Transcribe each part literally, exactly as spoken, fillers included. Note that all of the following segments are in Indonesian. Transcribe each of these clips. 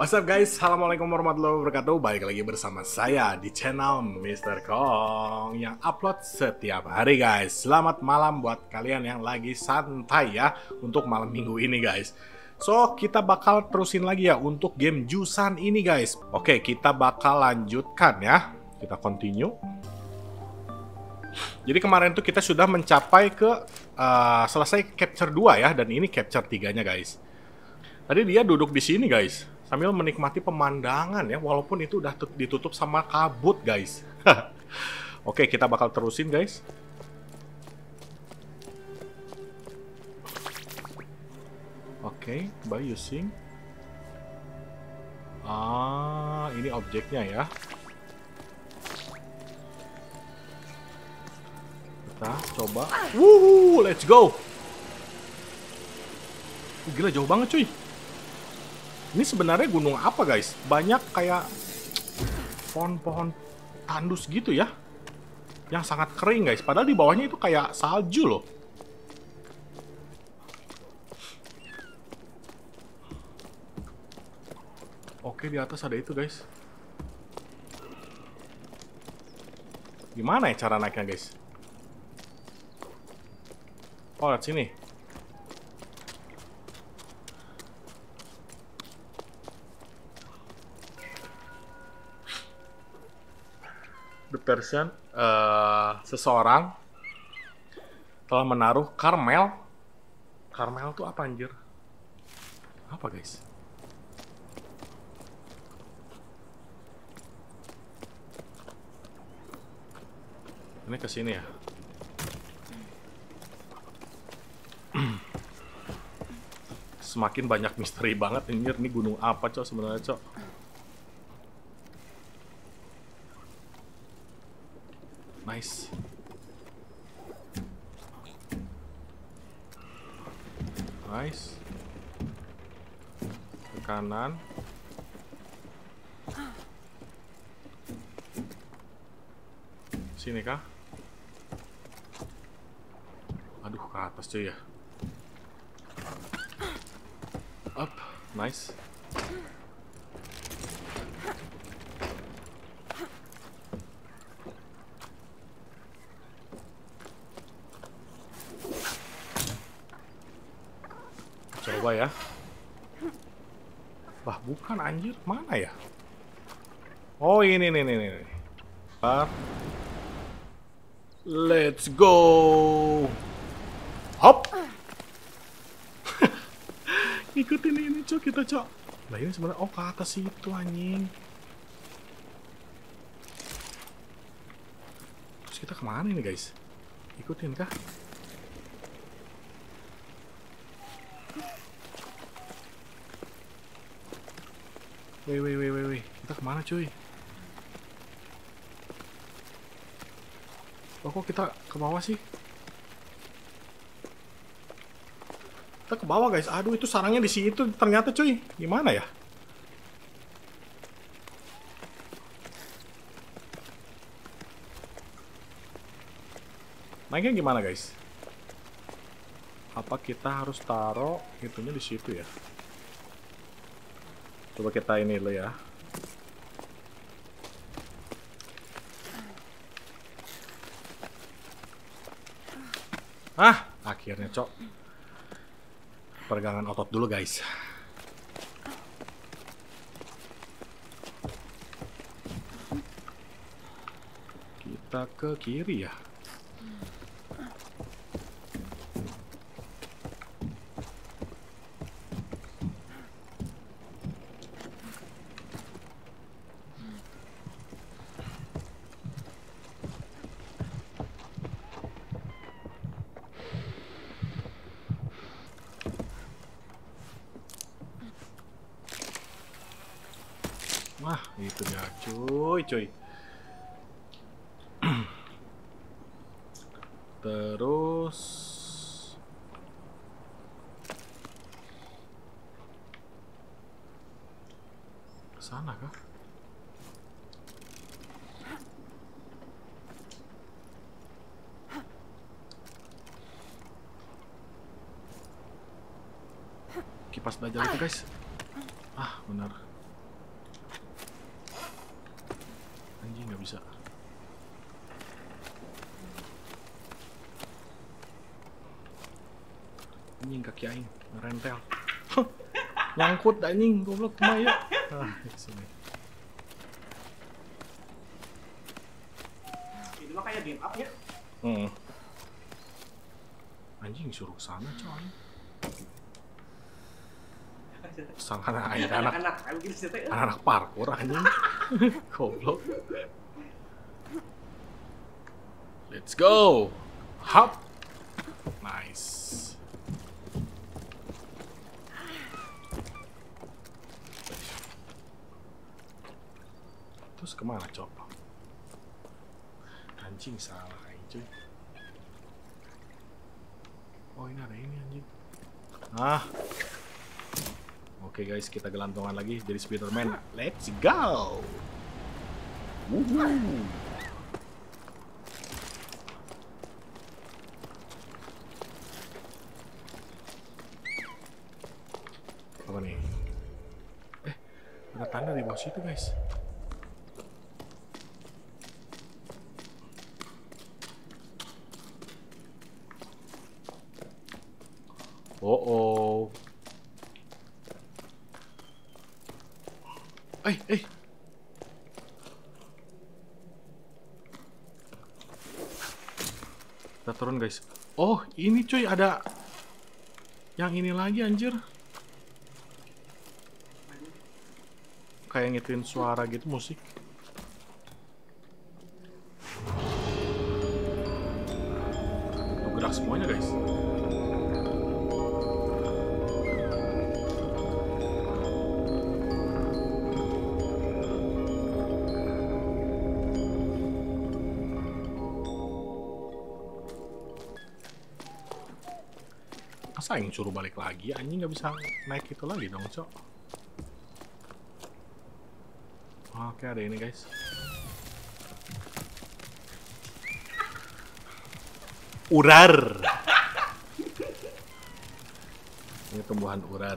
What's up guys, Assalamualaikum warahmatullahi wabarakatuh. Balik lagi bersama saya di channel Mister Kong yang upload setiap hari guys. Selamat malam buat kalian yang lagi santai ya untuk malam minggu ini guys. So, kita bakal terusin lagi ya untuk game Jusan ini guys. Oke, kita bakal lanjutkan ya. Kita continue. Jadi kemarin tuh kita sudah mencapai ke uh, selesai capture dua ya, dan ini capture tiga-nya guys. Tadi dia duduk di sini guys, sambil menikmati pemandangan ya, walaupun itu udah ditutup sama kabut guys. Oke, kita bakal terusin guys. Oke, by using. Ah, ini objeknya ya. Kita coba. Wuhu, let's go. Gila, jauh banget cuy. Ini sebenarnya gunung apa guys? Banyak kayak pohon-pohon tandus gitu ya, yang sangat kering guys. Padahal di bawahnya itu kayak salju loh. Oke, di atas ada itu guys. Gimana ya cara naiknya guys? Oh, lihat sini. The person, uh, seseorang telah menaruh karmel. Karmel tuh apa anjir? Apa guys? Ini ke sini ya. Semakin banyak misteri banget anjir. Ini gunung apa cok sebenarnya cok? Nice. Nice. Ke kanan. Sini kah? Aduh, ke atas cuy ya. Up. Nice. Coba ya. Wah, bukan anjir. Mana ya? Oh, ini nih nih nih. Let's go. Hop. Ikutin ini cok, kita cok. Nah ini sebenarnya oh ke atas itu anjing. Terus kita kemana ini guys? Ikutin kah? Weh, weh, weh, weh, weh. Kita kemana cuy? Oh, kok kita ke bawah sih? Kita ke bawah guys. Aduh, itu sarangnya di situ ternyata cuy. Gimana ya? Naiknya gimana guys? Apa kita harus taruh itunya di situ ya? Coba kita ini dulu ya. Ah, akhirnya cok. Peregangan otot dulu guys. Kita ke kiri ya. Wah, itu dia cuy, cuy. Terus ke sana kah? Kipas Dajjal itu guys. Ah, benar. bisa. Anjing kaki aing ngerentel. Nyangkut anjing goblok mah ya. Ah, sini. Ini mah kayak game up ya. Hmm. Anjing suruh sana coy. Sang anak anak anak anak parkour anjing. Goblok. Let's go. Hop. Nice. Terus kemana cok? Anjing salah anjing. Oh ini ada ini anjing. Ah. Oke okay, guys, kita gelantungan lagi jadi Spiderman. Let's go. Woohoo. Apa nih? Eh, ada tanda di bawah situ guys. Oh oh. Eh, eh. Kita turun guys. Oh, ini cuy ada yang ini lagi anjir. Kayak ngituin suara gitu musik. Tuh, gerak semuanya guys. Masa yang suruh balik lagi, anjing nggak bisa naik itu lagi dong, cok. Oke, ada ini guys. Urar. Ini tumbuhan urar.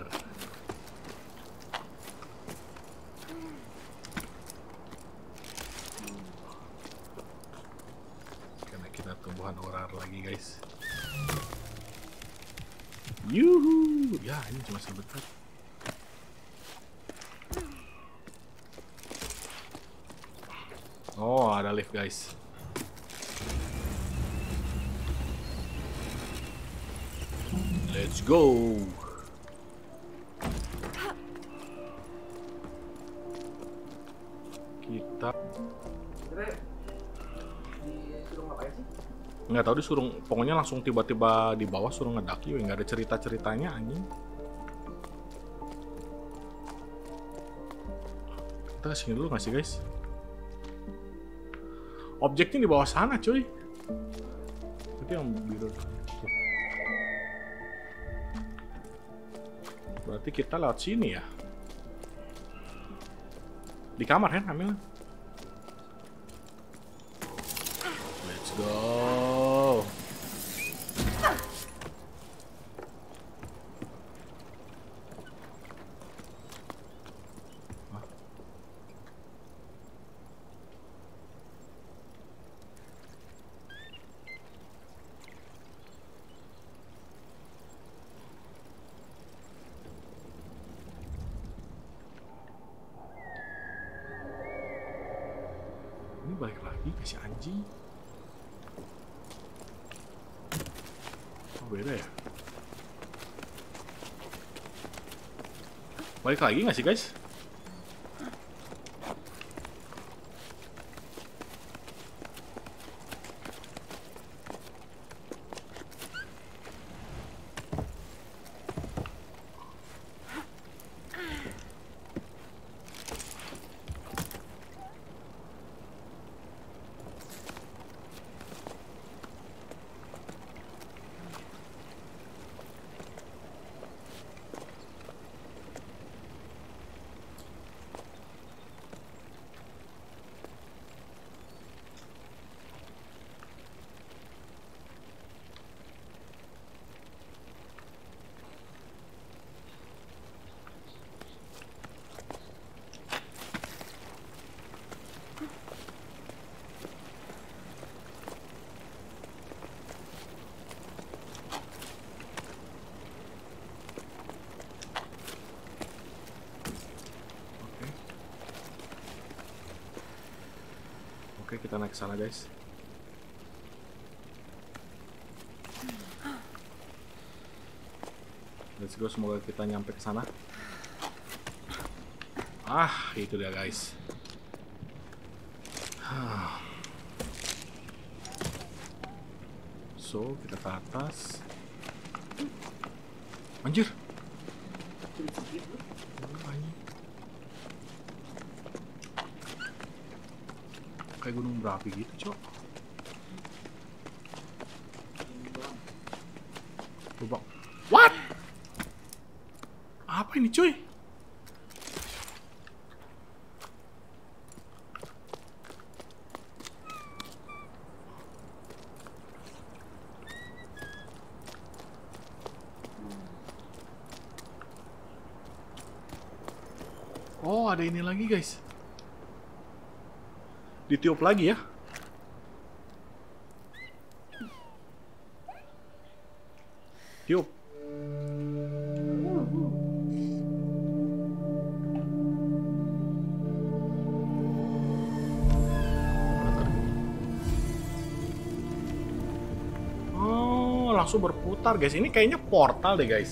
Karena kita tumbuhan urar lagi guys. Yuhu, ya ini cuma sebentar. Oh, ada lift guys. Let's go. Kita Disuruh ngapain sih? nggak tahu disuruh, pokoknya langsung tiba-tiba di bawah suruh ngedaki, nggak ada cerita-ceritanya anjing. Kita kesini dulu nggak sih guys? Objeknya di bawah sana cuy. Itu yang biru. Tuh. Berarti kita lewat sini ya. Di kamar kan ambil. Let's go. Ini balik lagi ke si anjing. Oh beda ya. Balik lagi nggak sih guys? Oke, kita naik ke sana, guys. Let's go, semoga kita nyampe ke sana. Ah, itu dia, guys. So, kita ke atas. Anjir. Kayak gunung berapi gitu, cok. Lubang. What? Apa ini, cuy? Oh, ada ini lagi, guys. Ditiup lagi ya. Tiup. Oh, langsung berputar, guys. Ini kayaknya portal deh, guys.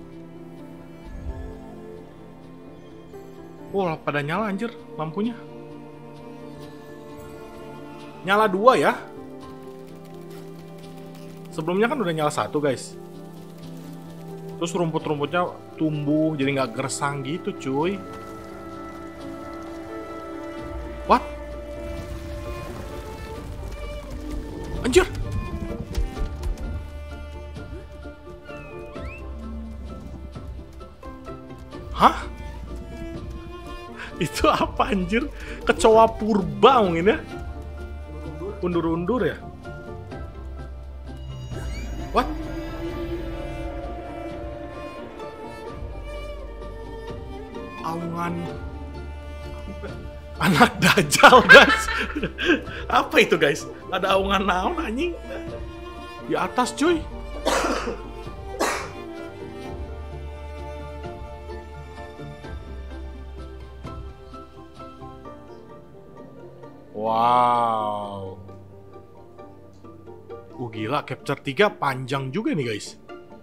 Wah, pada nyala anjir lampunya. Nyala dua ya. Sebelumnya kan udah nyala satu, guys. Terus rumput-rumputnya tumbuh jadi nggak gersang gitu, cuy. What? Anjir. Hah? Itu apa anjir? Kecoa purba mungkin ya? Undur-undur ya? What? Aungan anak dajjal, guys. Apa itu, guys? Ada aungan naon anjing? Di atas, cuy. Wow. Uh, gila, capture tiga panjang juga nih, guys.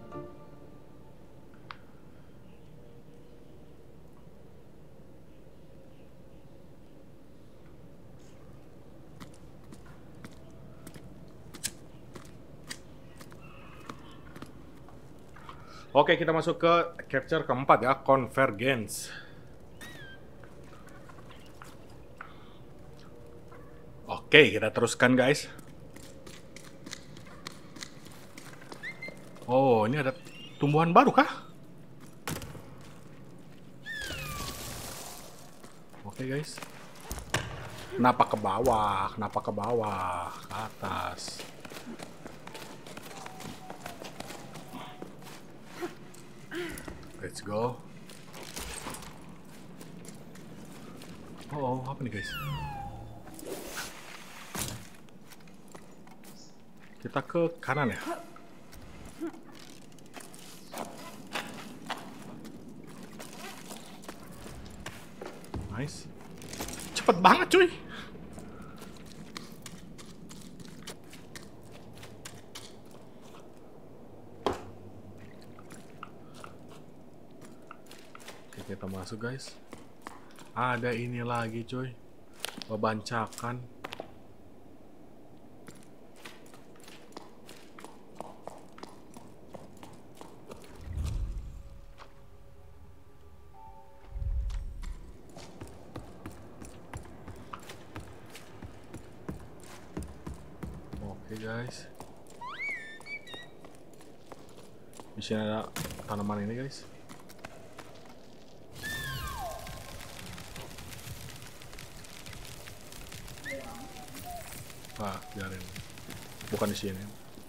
Oke, kita masuk ke capture keempat ya, Convergence. Oke, kita teruskan, guys. Oh, ini ada tumbuhan baru kah? Oke, guys. Kenapa ke bawah? Kenapa ke bawah? Ke atas. Let's go. Oh, apa nih, guys? Kita ke kanan ya. Nice. Cepet banget, cuy. Oke, kita masuk, guys. Ada ini lagi, cuy. Bebancakan. Oke, guys. Di sini ada tanaman ini, guys. Ah, biarin. Bukan di sini.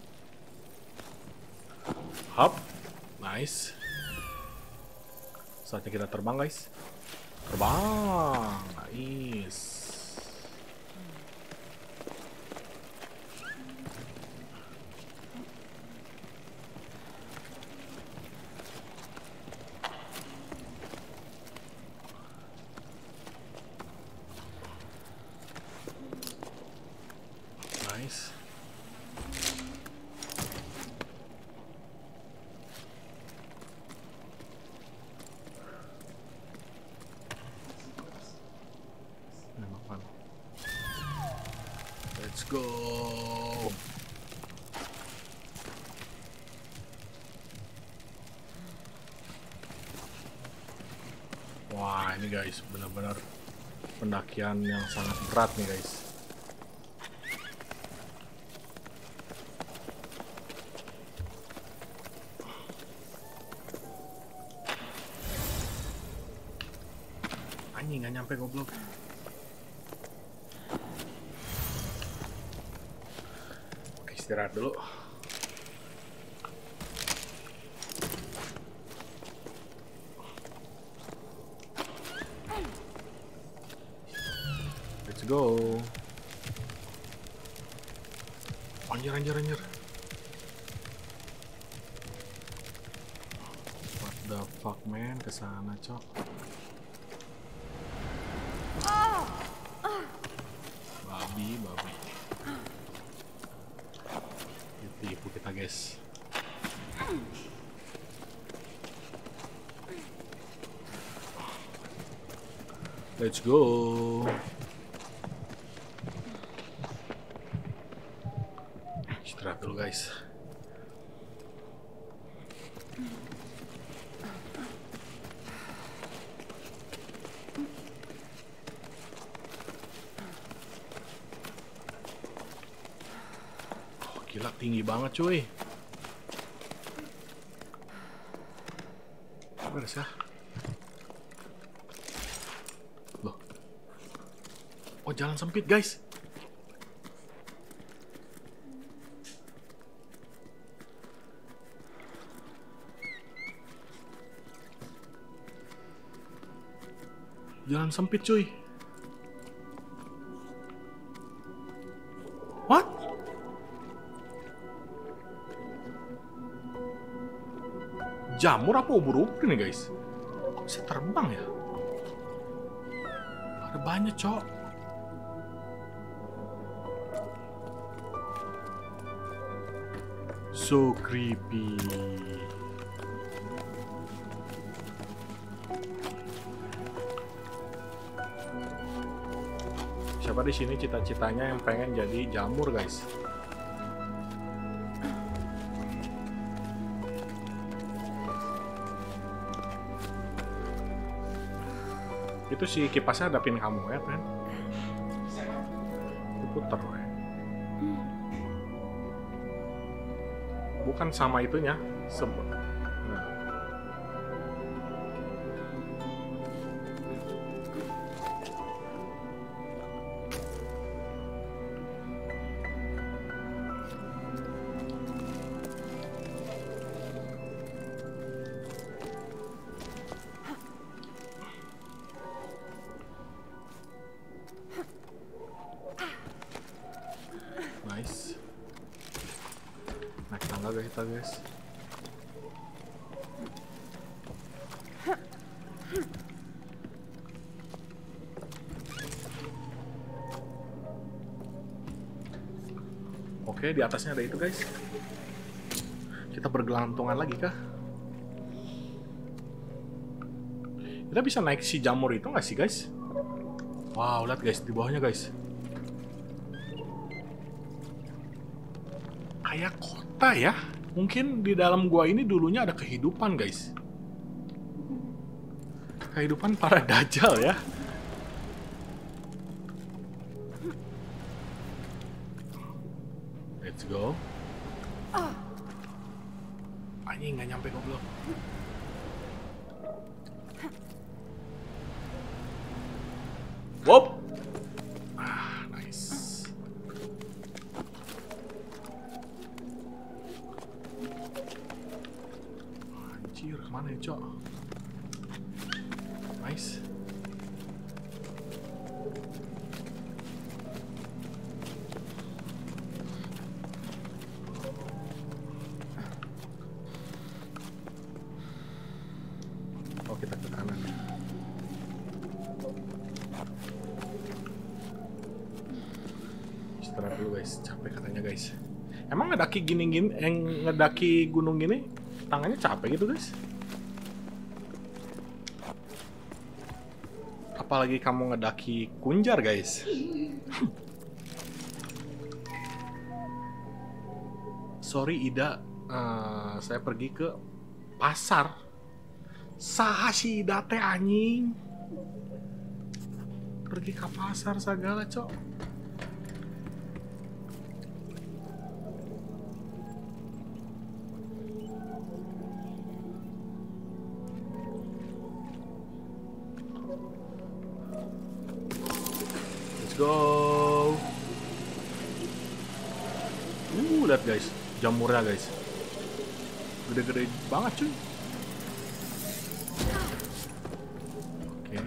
Hop. Nice. Saatnya kita terbang, guys. Terbang. Nice. go. Wah, ini guys, benar-benar pendakian yang sangat berat nih guys. Anjing, nggak nyampe goblok. Oke, istirahat dulu. Let's go. Anjir, anjir, anjir. What the fuck, man? Kesana, cok. Babi, babi. Ditipu kita, guys. Let's go. Istirahat dulu, guys. Oh, gila, tinggi banget, cuy. Beres ya. Loh. Oh, jalan sempit, guys. Jalan sempit, cuy. What? Jamur apa ubur-ubur nih, guys? Kok bisa terbang ya? Ada banyak, cok. So creepy. Siapa di sini cita-citanya yang pengen jadi jamur, guys? Itu si kipasnya hadapin kamu ya, kan? Puter, ya. Bukan sama itunya, sebut. Nah. Nice. Naik tangga guys kita, guys. Oke, di atasnya ada itu, guys. Kita bergelantungan lagi kah? Kita bisa naik si jamur itu nggak sih, guys? Wow, lihat guys, di bawahnya, guys. Kayak kota ya. Mungkin di dalam gua ini dulunya ada kehidupan, guys. Kehidupan para dajjal ya. Let's go. Anjing, nggak nyampe goblok. Wop. Ah, nice. Anjir, kemana ya, cok? Nice. Oh, kita ke kanan. Istirahat dulu, guys. Capek katanya, guys. Emang ngedaki gini-gini, yang ngedaki gunung gini, tangannya capek gitu, guys? Apalagi kamu ngedaki Kunjar, guys. sorry Ida, uh, saya pergi ke pasar. Saha si Ida teh anjing? Pergi ke pasar segala, cok. Let's go. Uh, lihat guys, jamurnya guys. Gede-gede banget cuy. Oke.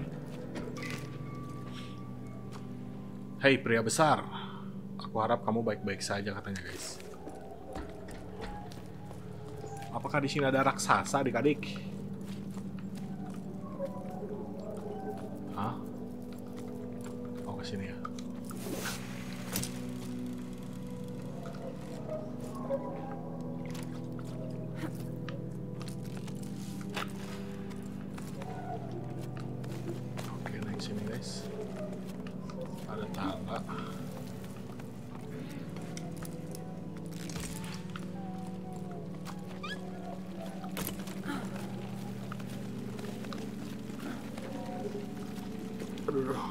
Hei pria besar, aku harap kamu baik-baik saja, katanya guys. Apakah di sini ada raksasa adik-adik? Hah? Oh, ke sini ya. Oke, naik sini guys. Ada tangga. Aduh.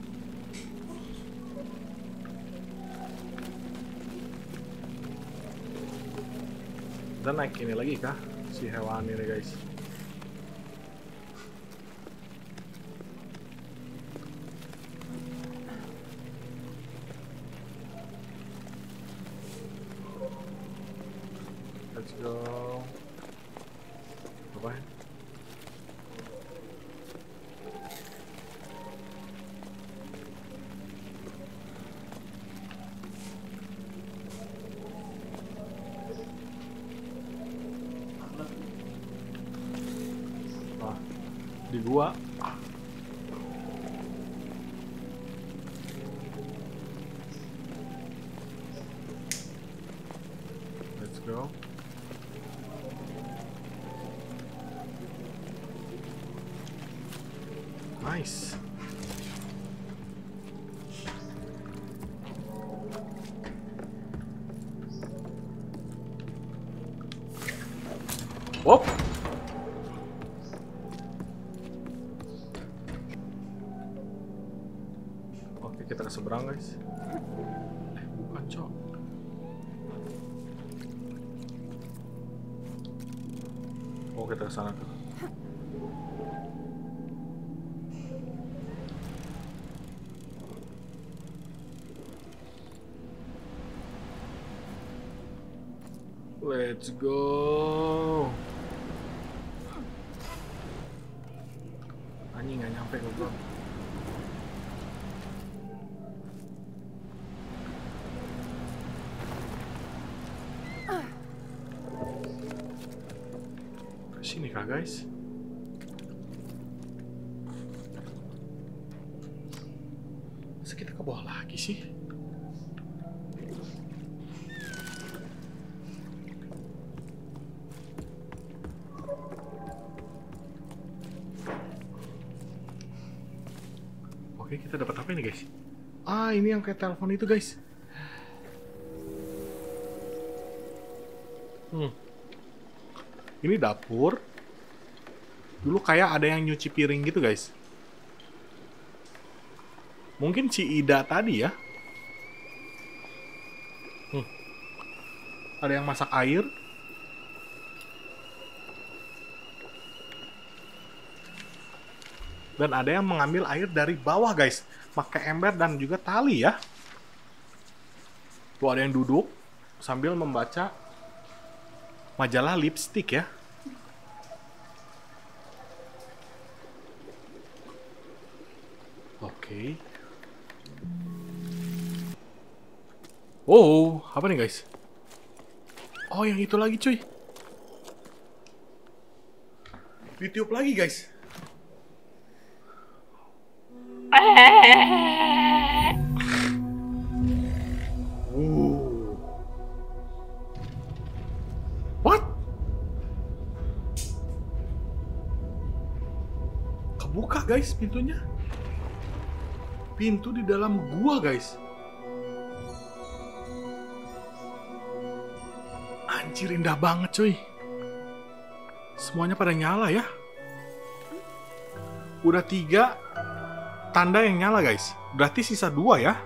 Dan naik ini lagi kah? Si hewan ini guys. Let's go. Apa ya? Di gua. Let's go. Nice. Whoop. Kita ke seberang guys. Eh bukan cok. Oh kita ke sana tuh. Let's go. Anjing nggak nyampe gue bro. Sini kah guys? Masa kita ke bawah lagi sih? Oke, kita dapat apa ini guys? Ah, ini yang kayak telepon itu guys. Hmm. Ini dapur. Dulu kayak ada yang nyuci piring gitu guys. Mungkin si Ida tadi ya. Hmm. Ada yang masak air. Dan ada yang mengambil air dari bawah guys. Pakai ember dan juga tali ya. Tuh ada yang duduk sambil membaca majalah lipstick ya. Oke. Oh, apa nih guys? Oh, yang itu lagi cuy. Ditiup lagi guys. Uh. What? Kebuka guys pintunya. Pintu di dalam gua guys. Anjir, indah banget cuy. Semuanya pada nyala ya. Udah tiga tanda yang nyala guys. Berarti sisa dua ya.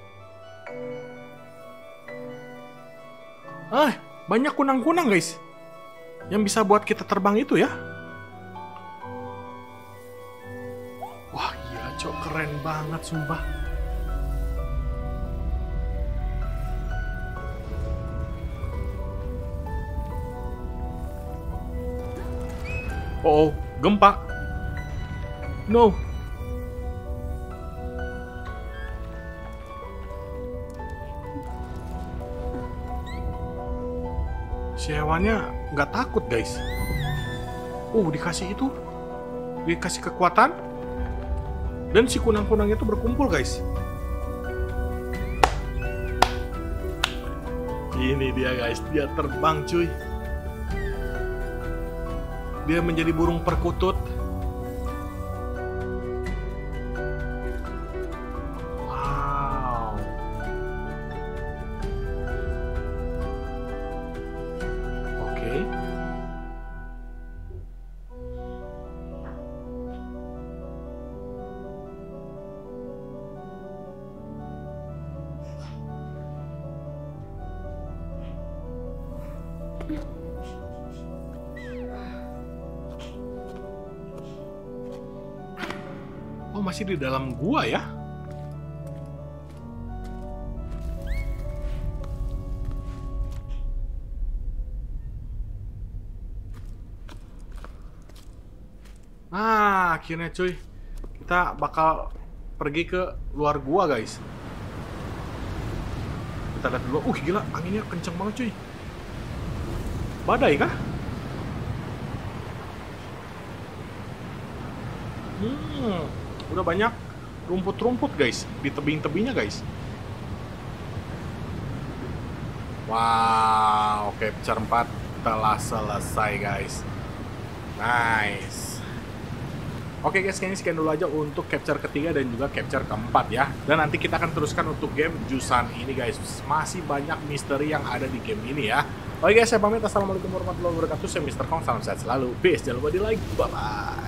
Eh, banyak kunang-kunang guys. Yang bisa buat kita terbang itu ya. Wah gila cok, keren banget sumpah. Oh, gempa. No. Si hewannya nggak takut guys. Uh, dikasih itu, dikasih kekuatan, dan si kunang-kunang itu berkumpul guys. Ini dia guys, dia terbang cuy. Dia menjadi burung perkutut. Wow. Oke. Oh, masih di dalam gua ya? Nah, akhirnya cuy. Kita bakal pergi ke luar gua, guys. Kita lihat dulu. Uh, gila, anginnya kenceng banget cuy. Badai kah? Hmm, udah banyak rumput-rumput guys di tebing-tebingnya guys. Wow, capture empat telah selesai guys. Nice. Oke guys, kayaknya sekian dulu aja untuk capture ketiga dan juga capture keempat ya. Dan nanti kita akan teruskan untuk game Jusan ini guys. Masih banyak misteri yang ada di game ini ya. Oke guys, saya pamit. Assalamualaikum warahmatullahi wabarakatuh. Saya mister Kong, salam sehat selalu. Peace, jangan lupa di like. Bye-bye.